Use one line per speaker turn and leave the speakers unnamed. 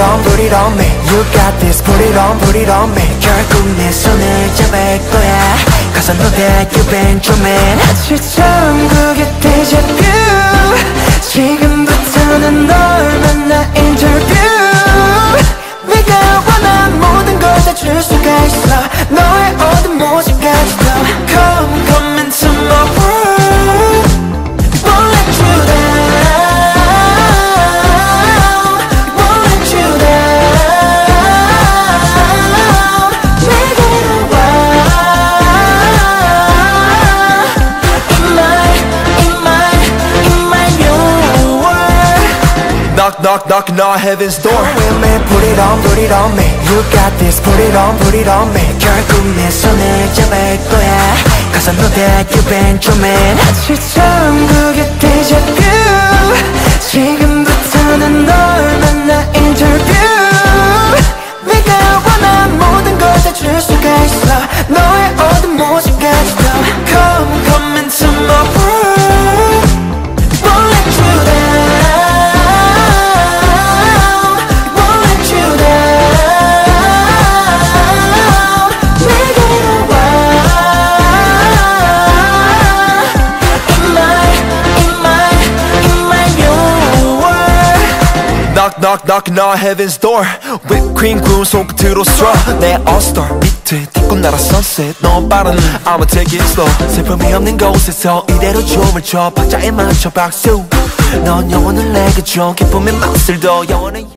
put it on me. You got this, put it on me. 결국 내 손을 잡을 거야. Cause I know that you've been dreaming. 아침처럼 그게 deja vu. 지금부터는 널 만나 interview. 네가 원한 모든 걸 다 줄 수가 있어. 너의 어떤 모습까지도. Come into my world. Won't let you down. Won't let you down. 내게로 와. In my new world.
Knock, knocking on heaven's door.
Put it on me. You got this, put it on me. 결국 내 손을 잡을 거야. Cause I know that you've been dreaming. 아침처럼 그게 deja vu. 지금부터는 널 만나 interview. 네가 원한 모든 걸 다 줄 수가 있어. 너의 어떤 모습까지도. Come into my world. Won't let you down. Won't let you down. 내게로 와. In my new world.
Knock, knocking on heaven's door. Whipped cream 구운 손끝으로 straw. 내 all-star 밑에 딛고 날아 sunset. 너무 빠른 I'ma take it slow. 슬픔이 없는 곳에서 이대로 춤을 춰. 박자에 맞춰 박수. 넌 영혼을 내게 줘. 기쁨의 맛을 더 영원한